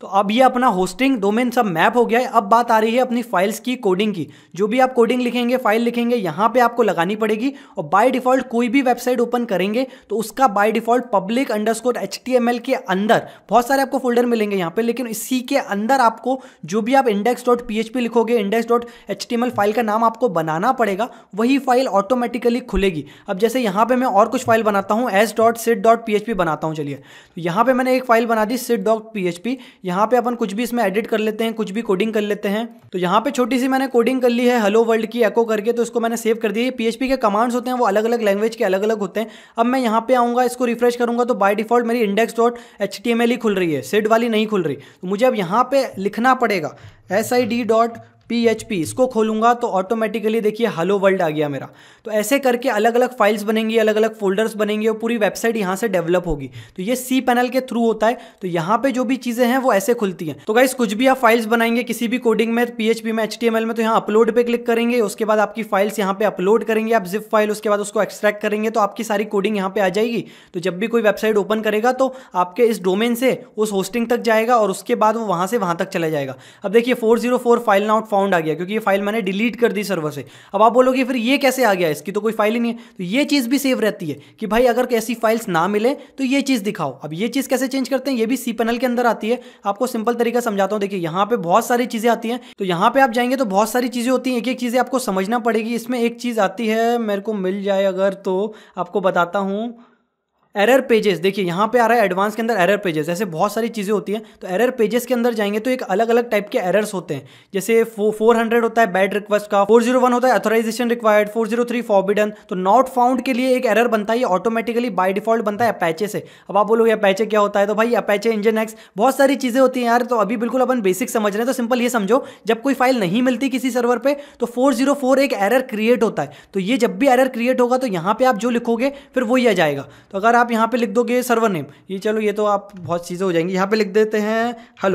तो अब ये अपना होस्टिंग डोमेन सब मैप हो गया है। अब बात आ रही है अपनी फाइल्स की कोडिंग की। जो भी आप कोडिंग लिखेंगे, फाइल लिखेंगे, यहाँ पे आपको लगानी पड़ेगी। और बाय डिफॉल्ट कोई भी वेबसाइट ओपन करेंगे तो उसका by default public underscore HTML के अंदर बहुत सारे आपको फोल्डर मिलेंगे यहाँ पे, लेकिन इसी के अंदर आपको जो भी आप इंडेक्स डॉट पीएचपी लिखोगे, इंडेक्स डॉट एचटीएमएल फाइल का नाम आपको बनाना पड़ेगा, वही फाइल ऑटोमेटिकली खुलेगी। अब जैसे यहाँ पे मैं और कुछ फाइल बनाता हूँ, S dot sid dot PHP बनाता हूँ। चलिए, तो यहाँ पे मैंने एक फाइल बना दी सिड डॉट पीएचपी। यहाँ पे अपन कुछ भी इसमें एडिट कर लेते हैं, कुछ भी कोडिंग कर लेते हैं। तो यहाँ पे छोटी सी मैंने कोडिंग कर ली है हेलो वर्ल्ड की एको करके, तो इसको मैंने सेव कर दिया। पीएचपी के कमांड्स होते हैं वो अलग अलग लैंग्वेज के अलग अलग होते हैं। अब मैं यहाँ पे आऊँगा, इसको रिफ्रेश करूँगा तो बाय डिफॉल्ट मेरी इंडेक्स डॉट एचटीएमएल ही खुल रही है, सिड वाली नहीं खुल रही। तो मुझे अब यहाँ पे लिखना पड़ेगा S I D dot PHP. इसको खोलूंगा तो ऑटोमेटिकली देखिए हेलो वर्ल्ड आ गया मेरा। तो ऐसे करके अलग अलग फाइल्स बनेंगी, अलग अलग फोल्डर्स बनेंगे और पूरी वेबसाइट यहाँ से डेवलप होगी। तो ये सी पैनल के थ्रू होता है। तो यहाँ पे जो भी चीज़ें हैं वो ऐसे खुलती हैं। तो गाइस कुछ भी आप फाइल्स बनाएंगे किसी भी कोडिंग में, पीएचपी में, एचटीएमएल में, तो यहाँ अपलोड पे क्लिक करेंगे, उसके बाद आपकी फाइल्स यहाँ पे अपलोड करेंगे आप जिप फाइल, उसके बाद उसको एक्सट्रैक्ट करेंगे तो आपकी सारी कोडिंग यहाँ पे आ जाएगी। तो जब भी कोई वेबसाइट ओपन करेगा तो आपके इस डोमेन से उस होस्टिंग तक जाएगा और उसके बाद वो वहाँ से वहाँ तक चला जाएगा। अब देखिए four zero four file not found आ गया, क्योंकि ये फाइल मैंने डिलीट कर दी सर्वर से। अब आप बोलोगे फिर ये कैसे आ गया, इसकी तो कोई फाइल ही नहीं है। तो ये चीज भी सेव रहती है कि भाई अगर ऐसी फाइल्स ना मिले तो ये चीज दिखाओ। अब ये चीज कैसे चेंज करते हैं, ये भी सी पैनल के अंदर आती है। आपको सिंपल तरीका समझाता हूं। देखिए यहाँ पे बहुत सारी चीजें आती हैं। तो यहाँ पे आप जाएंगे तो बहुत सारी चीजें होती हैं, एक एक चीजें आपको समझना पड़ेगी। इसमें एक चीज आती है, मेरे को मिल जाए अगर तो आपको बताता हूं, एरर पेजेस। देखिए यहाँ पे आ रहा है एडवांस के अंदर एरर पेजेस। ऐसे बहुत सारी चीज़ें होती हैं। तो एरर पेजेस के अंदर जाएंगे तो एक अलग अलग टाइप के एरर्स होते हैं। जैसे फोर हंड्रेड होता है बैड रिक्वेस्ट का, फोर जीरो वन होता है authorization required, four zero three forbidden. तो नॉट फाउंड के लिए एक एरर बनता है, ये ऑटोमेटिकली बाय डिफॉल्ट बनता है अपैचे से। अब आप बोलोगे अपैचे क्या होता है, तो भाई अपैचे इंजन एक्स, बहुत सारी चीज़ें होती हैं यार। तो अभी बिल्कुल अपन बेसिक समझ रहे हैं। तो सिंपल ये समझो, जब कोई फाइल नहीं मिलती किसी सर्वर पे तो फोर जीरो फोर एक एरर क्रिएट होता है। तो ये जब भी एरर क्रिएट होगा तो यहाँ पे आप जो लिखोगे फिर वही आ जाएगा। तो अगर आप यहाँ पे लिख दोगे सर्वर नेम, ये चलो ये तो आप बहुत चीज़ें हो जाएंगी। यहाँ पे लिख देते हैं हेलो।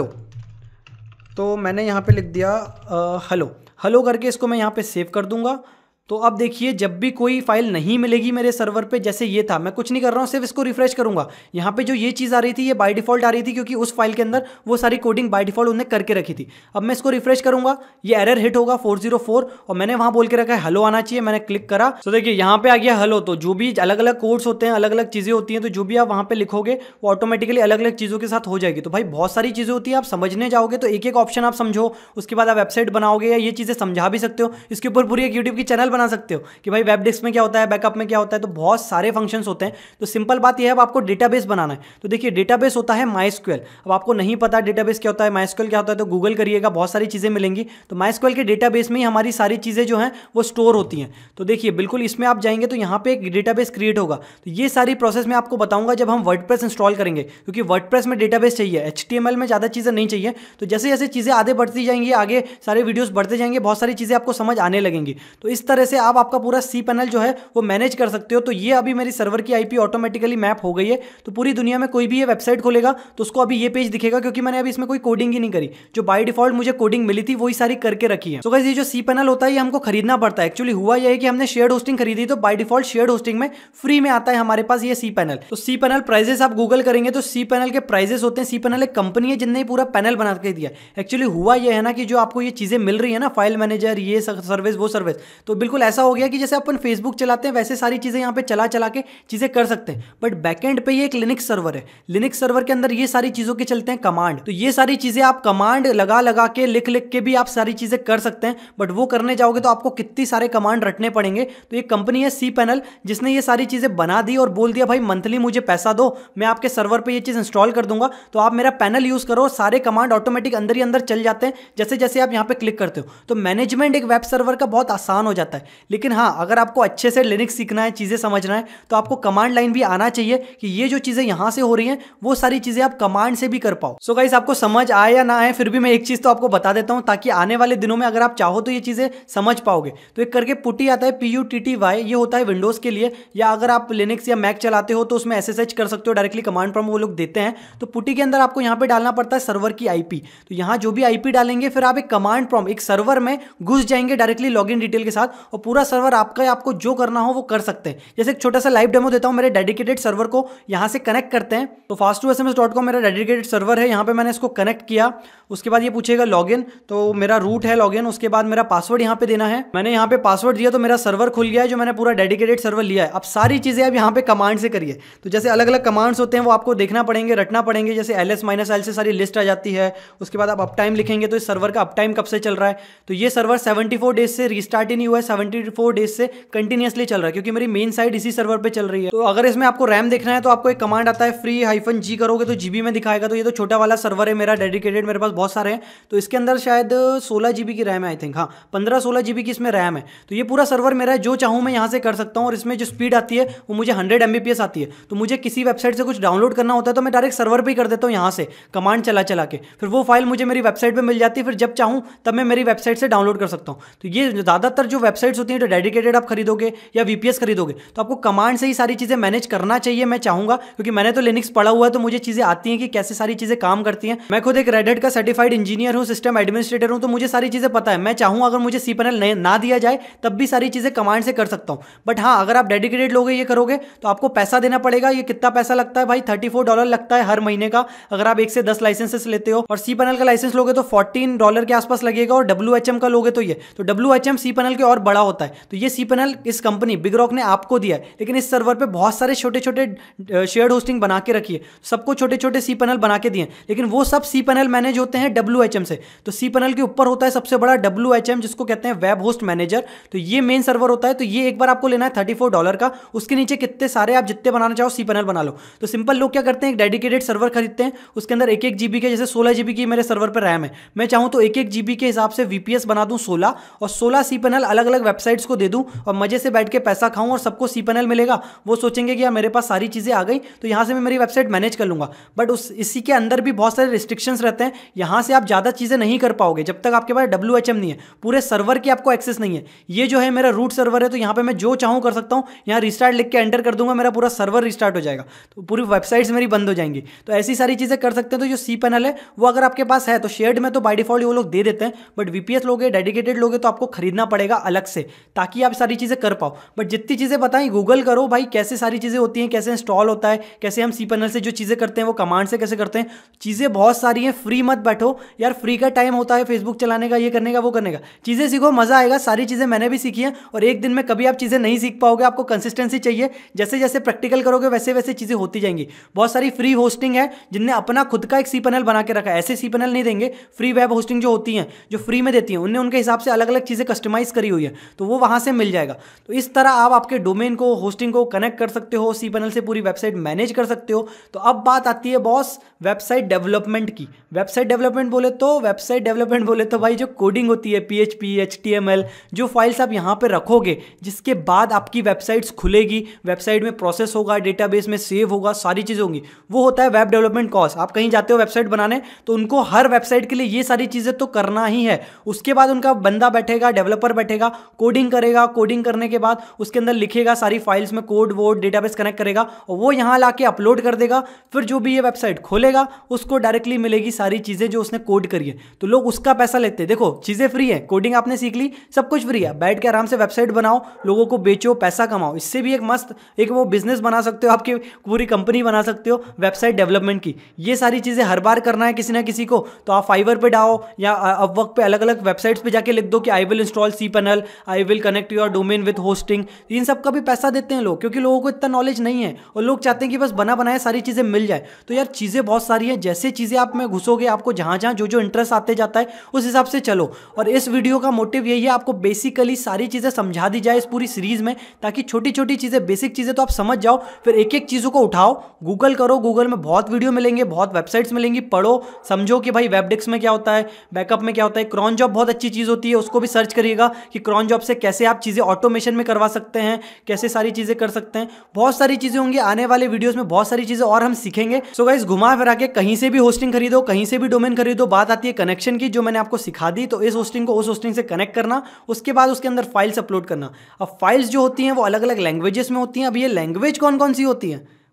तो मैंने यहाँ पे लिख दिया हेलो हेलो करके, इसको मैं यहाँ पे सेव कर दूंगा। तो अब देखिए जब भी कोई फाइल नहीं मिलेगी मेरे सर्वर पे, जैसे ये था, मैं कुछ नहीं कर रहा हूँ, सिर्फ इसको रिफ्रेश करूंगा। यहाँ पे जो ये चीज़ आ रही थी ये बाय डिफॉल्ट आ रही थी, क्योंकि उस फाइल के अंदर वो सारी कोडिंग बाय डिफॉल्ट उन्होंने करके रखी थी। अब मैं इसको रिफ्रेश करूंगा, ये एरर हिट होगा फोर जीरो फोर, और मैंने वहाँ बोल के रखा है हेलो आना चाहिए। मैंने क्लिक करा तो देखिए यहाँ पे आ गया हेलो। तो जो भी अलग अलग कोड्स होते हैं, अलग अलग चीज़ें होती हैं, तो जो भी आप वहाँ पे लिखोगे वो ऑटोमेटिकली अलग अलग चीज़ों के साथ हो जाएगी। तो भाई बहुत सारी चीज़ें होती है, आप समझने जाओगे तो एक एक ऑप्शन आप समझो, उसके बाद आप वेबसाइट बनाओगे या ये चीज़ें समझा भी सकते हो। इसके ऊपर पूरी एक यूट्यूब की चैनल बना सकते हो कि भाई वेब डिस्क में क्या होता है, बैकअप में क्या होता है। तो बहुत सारे फंक्शंस होते हैं। तो सिंपल बात यह है, अब आपको डेटाबेस बनाना है। तो देखिए डेटाबेस होता है माइस्क्यूएल। अब आपको नहीं पता डेटाबेस क्या होता है, माइस्क्यूएल क्या होता है, तो गूगल करिएगा, बहुत सारी चीज़ें मिलेंगी। तो माइस्क्यूएल के डेटाबेस में ही हमारी सारी चीज़ें जो हैं वो स्टोर होती हैं। तो देखिए बिल्कुल इसमें आप जाएंगे तो यहाँ पे एक डेटाबेस क्रिएट होगा। तो ये सारी प्रोसेस मैं आपको बताऊंगा जब हम वर्डप्रेस इंस्टॉल करेंगे, क्योंकि वर्डप्रेस में डेटाबेस चाहिए, एचटीएमएल में ज़्यादा चीज़ें नहीं चाहिए। तो जैसे जैसे चीज़ें आगे बढ़ती जाएंगी, आगे सारे वीडियोस बढ़ते जाएंगे, बहुत सारी चीज़ें आपको समझ आने लगेंगी। तो इस तरह से आप आपका पूरा सी पैनल जो है वो मैनेज कर सकते हो। तो ये अभी मेरी सर्वर की आईपी ऑटोमेटिकली मैप हो गई है। तो पूरी दुनिया में कोई भी ये वेबसाइट खोलेगा तो उसको अभी ये पेज दिखेगा, क्योंकि मैंने अभी इसमें कोई कोडिंग ही नहीं करी। जो बाय डिफॉल्ट मुझे कोडिंग मिली थी वही सारी करके रखी है। तो गाइस ये जो सी पैनल होता है ये हमको खरीदना पड़ता है। एक्चुअली हुआ यह है कि हमने शेयर्ड होस्टिंग खरीदी, तो बाय डिफॉल्ट शेयर्ड होस्टिंग में फ्री में आता है हमारे पास ये सी पैनल। तो सी पैनल प्राइजेस आप गूगल करेंगे तो सी पैनल के प्राइजेस होते हैं। सी पैनल एक कंपनी है जिनने पूरा पैनल बना के दिया। एक्चुअली हुआ यह है ना कि जो आपको ये चीजें मिल रही है ना, फाइल मैनेजर, ये सर्विस, वो सर्विस, तो बिल्कुल ऐसा हो गया कि जैसे अपन फेसबुक चलाते हैं वैसे सारी चीजें यहाँ पे चला चला के चीजें कर सकते हैं। बट बैकएंड पे ये एक लिनक्स सर्वर है। लिनक्स सर्वर के अंदर ये सारी चीजों के चलते हैं कमांड। तो ये सारी चीजें आप कमांड लगा लगा के, लिख लिख के भी आप सारी चीजें कर सकते हैं। बट वो करने जाओगे तो आपको कितनी सारे कमांड रटने पड़ेंगे। तो ये कंपनी है सी पैनल जिसने ये सारी चीजें बना दी और बोल दिया भाई मंथली मुझे पैसा दो, मैं आपके सर्वर पे ये चीज इंस्टॉल कर दूंगा। तो आप मेरा पैनल यूज करो, सारे कमांड ऑटोमेटिक अंदर ही अंदर चल जाते हैं जैसे जैसे आप यहाँ पे क्लिक करते हो। तो मैनेजमेंट एक वेब सर्वर का बहुत आसान हो जाता है। लेकिन हाँ, अगर आपको अच्छे से लिनक्स सीखना है, चीजें समझना है, तो आपको कमांड लाइन भी आना चाहिए कि ये जो चीजें यहां से हो रही हैं वो सारी चीजें आप कमांड से भी कर पाओ। सो गाइस आपको समझ आए या ना आए, फिर भी मैं एक चीज तो आपको बता देता हूं ताकि आने वाले दिनों में अगर आप चाहो तो ये चीजें समझ पाओगे। तो एक करके पुटी आता है, P U T T Y, ये होता है विंडोज के लिए, या अगर आप लिनक्स या मैक चलाते हो तो उसमें एस एस एच कर सकते हो, डायरेक्टली कमांड प्रॉम्प्ट वो लोग देते हैं। तो पुटी के अंदर आपको यहाँ पे डालना पड़ता है सर्वर की आईपी। तो यहाँ जो भी आईपी डालेंगे फिर आप एक कमांड प्रॉम्प्ट, एक सर्वर में घुस जाएंगे डायरेक्टली लॉगिन डिटेल के साथ, और पूरा सर्वर आपका है, आपको जो करना हो वो कर सकते हैं। जैसे एक छोटा सा लाइव डेमो देता हूँ, मेरे डेडिकेटेड सर्वर को यहाँ से कनेक्ट करते हैं। तो fast two S M S dot com मेरा डेडिकेटेड सर्वर है, यहाँ पे मैंने इसको कनेक्ट किया। उसके बाद ये पूछेगा लॉगिन, तो मेरा रूट है लॉगिन। उसके बाद मेरा पासवर्ड यहाँ पे देना है, मैंने यहाँ पे पासवर्ड दिया तो मेरा सर्वर खुल गया है, जो मैंने पूरा डेडिकेटेड सर्वर लिया है। अब सारी चीज़ें अब यहाँ पे कमांड से करिए। तो जैसे अलग अलग कमांड्स होते हैं वो आपको देखना पड़ेंगे, रटना पड़ेंगे। जैसे एल एस माइनस एल से सारी लिस्ट आ जाती है। उसके बाद आप अप टाइम लिखेंगे तो इस सर्वर का अप टाइम कब से चल रहा है। तो ये सर्वर सेवेंटी फोर डेज से रिस्टार्ट ही नहीं हुआ है, सेवेंटी फोर डेज से कंटिन्यूसली चल रहा है, क्योंकि मेरी मेन साइट इसी सर्वर पे चल रही है। तो अगर इसमें आपको रैम देखना है तो आपको एक कमांड आता है फ्री हाइफन जी करोगे तो जीबी में दिखाएगा। तो ये तो छोटा वाला सर्वर है मेरा डेडिकेटेड, मेरे पास बहुत सारे हैं। तो इसके अंदर शायद सोलह जीबी की रैम है, आई थिंक, हाँ पंद्रह सोलह जीबी की इसमें रैम है। तो ये पूरा सर्वर मेरा है, जो चाहूँ मैं यहाँ से कर सकता हूँ। और इसमें जो स्पीड आती है वो मुझे हंड्रेड एमबीपीएस आती है। तो मुझे किसी वेबसाइट से कुछ डाउनलोड करना होता है तो मैं डायरेक्ट सर्वर पे ही कर देता हूँ, यहाँ से कमांड चला चला के, फिर वो फाइल मुझे मेरी वेबसाइट पे मिल जाती है। फिर जब चाहूँ तब मैं मेरी वेबसाइट से डाउनलोड कर सकता हूँ। तो ये ज़्यादातर जो वेबसाइट्स होती हैं जो डेडिकेटेड आप खरीदोगे या वीपीएस खरीदोगे तो आपको कमांड से ही सारी चीज़ें मैनेज करना चाहिए, मैं चाहूँगा, क्योंकि मैंने तो लिनक्स पढ़ा हुआ है तो मुझे चीज़ें आती हैं कि कैसे सारी चीज़ें काम करती हैं। मैं खुद एक रेड हैट का सर्टिफाइड इंजीनियर हूँ, सिस्टम एडमिनिस्ट्रेटर हूँ, तो मुझे सारी चीज़ें पता है। मैं चाहूँ अगर मुझे cPanel ना दिया जाए तब भी सारी चीज़ें कमांड से कर सकता हूँ। बट हाँ, अगर आप डेडिकेटेड लोगे ये करोगे तो आपको पैसा देना पड़ेगा। ये कितना पैसा लगता है भाई, थर्टी फोर डॉलर लगता है हर महीने का, अगर आप एक से दस लाइसेंसेस लेते हो। और cPanel का लाइसेंस लोगे तो फोर्टीन डॉलर के आसपास लगेगा। और डब्ल्यू एच एम का लोगे तो ये तो डब्ल्यू एच एम cPanel के और बड़ा होता है। तो ये cPanel इस कंपनी बिगरॉक ने आपको दिया है, लेकिन इस सर्वर पे बहुत सारे छोटे छोटे शेयर्ड होस्टिंग बना के रखी है, सबको छोटे छोटे cPanel बना के दिए, लेकिन वो सब cPanel मैनेज होते हैं डब्ल्यू एच एम से। तो cPanel के ऊपर होता है सबसे बड़ा डब्ल्यू एच एम, जिसको कहते हैं वेब होस्ट मैनेजर। तो ये मेन सर्वर होता है। तो ये एक बार आपको लेना है थर्टी फोर डॉलर का, उसके नीचे कितने सारे आप जितने बनाना चाहो cPanel बना लो। तो सिंपल लोग क्या करते हैं, एक डेडिकेटेड सर्वर खरीदते हैं, उसके अंदर एक एक जीबी के, जैसे सोलह जीबी की मेरे सर्वर पर रैम है, मैं चाहूँ तो एक एक जीबी के हिसाब से वीपीएस बना दूं सोलह, और सोलह cPanel अलग अलग वेबसाइट्स को दे दूं और मजे से बैठ के पैसा खाऊं और सबको cPanel मिलेगा। वो सोचेंगे कि यार मेरे पास सारी चीज़ें आ गई तो यहाँ से मैं मेरी वेबसाइट मैनेज कर लूँगा। बट उस इसी के अंदर भी बहुत सारे रिस्ट्रिक्शंस रहते हैं, यहाँ से आप ज़्यादा चीज़ें नहीं कर पाओगे जब तक आपके पास डब्ल्यू एच एम नहीं है, पूरे सर्वर की आपको एक्सेस नहीं है। ये जो है मेरा रूट सर्वर है, तो यहाँ पे मैं जो चाहूँ कर सकता हूँ। यहाँ रिस्टार्ट लिख के एंटर कर दूंगा, मेरा पूरा सर्वर रिस्टार्ट हो जाएगा, तो पूरी वेबसाइट्स मेरी बंद हो जाएंगी। तो ऐसी सारी चीज़ें कर सकते हैं। तो जो cPanel है वो अगर आपके पास है तो शेयर्ड में तो बाय डिफॉल्ट वो लोग दे देते हैं, बट वीपीएस लोगे, डेडिकेटेड लोगे तो आपको खरीदना पड़ेगा अलग से, ताकि आप सारी चीज़ें कर पाओ। बट जितनी चीज़ें बताएं गूगल करो भाई, कैसे सारी चीज़ें होती हैं, कैसे इंस्टॉल होता है, कैसे हम cPanel से जो चीज़ें करते हैं वो कमांड से कैसे करते हैं। चीज़ें बहुत सारी हैं, फ्री मत बैठो यार, फ्री का टाइम होता है फेसबुक चलाने का, ये करने का, वो करने का। चीज़ें सीखो, मज़ा आएगा। सारी चीज़ें मैंने भी सीखी हैं, और एक दिन में कभी आप चीज़ें नहीं सीख पाओगे, आपको कंसिस्टेंसी चाहिए। जैसे जैसे प्रैक्टिकल करोगे वैसे वैसे चीज़ें होती जाएंगी। बहुत सारी फ्री होस्टिंग है जिनने अपना खुद का एक cPanel बना के रखा है, ऐसे cPanel नहीं देंगे। फ्री वेब होस्टिंग जो होती हैं, जो फ्री में देती हैं, उनने उनके हिसाब से अलग अलग चीज़ें कस्टमाइज़ करी हुई है, तो वो वहाँ से मिल जाएगा। तो इस तरह आप आपके डोमेन को, होस्टिंग को कनेक्ट कर सकते हो, cPanel से पूरी वेबसाइट मैनेज कर सकते हो। तो अब बात आती है बॉस वेबसाइट डेवलपमेंट की। वेबसाइट डेवलपमेंट बोले तो वेबसाइट डेवलपमेंट बोले तो भाई जो कोडिंग होती है, P H P, H T M L, जो फाइल्स आप यहाँ पे रखोगे, जिसके बाद आपकी वेबसाइट्स खुलेगी, वेबसाइट में प्रोसेस होगा, डेटाबेस में सेव होगा, सारी चीज़ें होंगी, वो होता है वेब डेवलपमेंट कॉस्ट। आप कहीं जाते हो वेबसाइट बनाने तो उनको हर वेबसाइट के लिए ये सारी चीज़ें तो करना ही है। उसके बाद उनका बंदा बैठेगा, डेवलपर बैठेगा, कोडिंग करेगा, कोडिंग करने के बाद उसके अंदर लिखेगा सारी फाइल्स में कोड वोड, डेटाबेस कनेक्ट करेगा और वो यहाँ ला के अपलोड कर देगा। फिर जो भी ये वेबसाइट खोलेगा उसको डायरेक्टली मिलेगी सारी चीज़ें जो उसने कोड करी है, तो लोग उसका पैसा लेते हैं। देखो चीज़ें फ्री है, कोडिंग आपने सीख ली, सब कुछ फ्री है, बैठ के आराम से वेबसाइट बनाओ, लोगों को बेचो, पैसा कमाओ। इससे भी एक मस्त एक वो बिजनेस बना सकते हो, आपकी पूरी कंपनी बना सकते हो वेबसाइट डेवलपमेंट की। ये सारी चीज़ें हर बार करना है किसी ना किसी को, तो आप फाइवर पे डालो या अपवर्क पे अलग अलग वेबसाइट्स पे जाके लिख दो कि I will install cPanel, I will connect your domain with hosting. इन सब का भी पैसा देते हैं लोग, क्योंकि लोगों को इतना नॉलेज नहीं है और लोग चाहते हैं कि बस बना बनाया सारी चीज़ें मिल जाए। तो यार चीज़ें बहुत सारी हैं, जैसे चीज़ें आप में घुसोगे, आपको जहाँ जहाँ जो जो इंटरेस्ट आते जाता है उस हिसाब से चलो। और इस वीडियो का मोटिव यही है, आपको बेसिकली सारी चीज़ें समझा दी जाए इस पूरी सीरीज़ में, ताकि छोटी छोटी चीज़ें, बेसिक चीज़ें तो आप समझ जाओ, फिर एक एक चीज़ों को उठाओ, गूगल करो, गूगल में बहुत वीडियो मिलेंगे, बहुत वेबसाइट्स मिलेंगी, पढ़ो, समझो कि भाई वेबडेस्क में क्या होता है, बैकअप में क्या होता है। क्रॉन जॉब बहुत अच्छी चीज़ होती है, उसको भी सर्च करिएगा कि क्रॉन जॉब से कैसे आप चीज़ें ऑटोमेशन में करवा सकते हैं, कैसे सारी चीज़ें कर सकते हैं। बहुत सारी चीज़ें होंगी आने वाले वीडियोस में, बहुत सारी चीज़ें और हम सीखेंगे। सो गाइस, घुमा फिरा के कहीं से भी होस्टिंग खरीदो, कहीं से भी डोमेन खरीदो, बात आती है कनेक्शन की, जो मैंने आपको सिखा दी। तो इस होस्टिंग को उस होस्टिंग से कनेक्ट करना, उसके बाद उसके अंदर फाइल्स अपलोड करना। अब फाइल्स जो होती हैं वो अलग अलग लैंग्वेजेस में होती हैं। अब ये लैंग्वेज कौन कौन सी होती हैं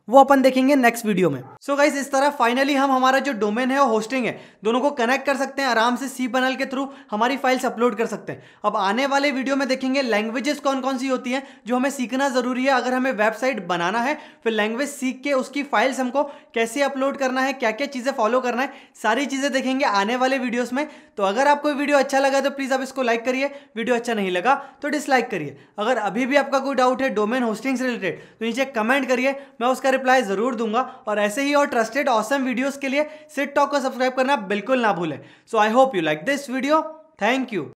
वो अपन देखेंगे नेक्स्ट वीडियो में। सो गाइस इस तरह फाइनली हम हमारा जो डोमेन है और होस्टिंग है दोनों को कनेक्ट कर सकते हैं आराम से, cPanel के थ्रू हमारी फाइल्स अपलोड कर सकते हैं। अब आने वाले वीडियो में देखेंगे लैंग्वेजेस कौन कौन सी होती हैं जो हमें सीखना जरूरी है अगर हमें वेबसाइट बनाना है। फिर लैंग्वेज सीख के उसकी फाइल्स हमको कैसे अपलोड करना है, क्या क्या चीजें फॉलो करना है, सारी चीजें देखेंगे आने वाले वीडियोस में। तो अगर आपको वीडियो अच्छा लगा तो प्लीज आप इसको लाइक करिए, वीडियो अच्छा नहीं लगा तो डिसलाइक करिए। अगर अभी भी आपका कोई डाउट है डोमेन होस्टिंग से रिलेटेड तो नीचे कमेंट करिए, मैं उसका रिप्लाई जरूर दूंगा। और ऐसे ही और ट्रस्टेड ऑसम वीडियोस के लिए सिट टॉक को सब्सक्राइब करना बिल्कुल ना भूलें। So I hope you like this video, thank you.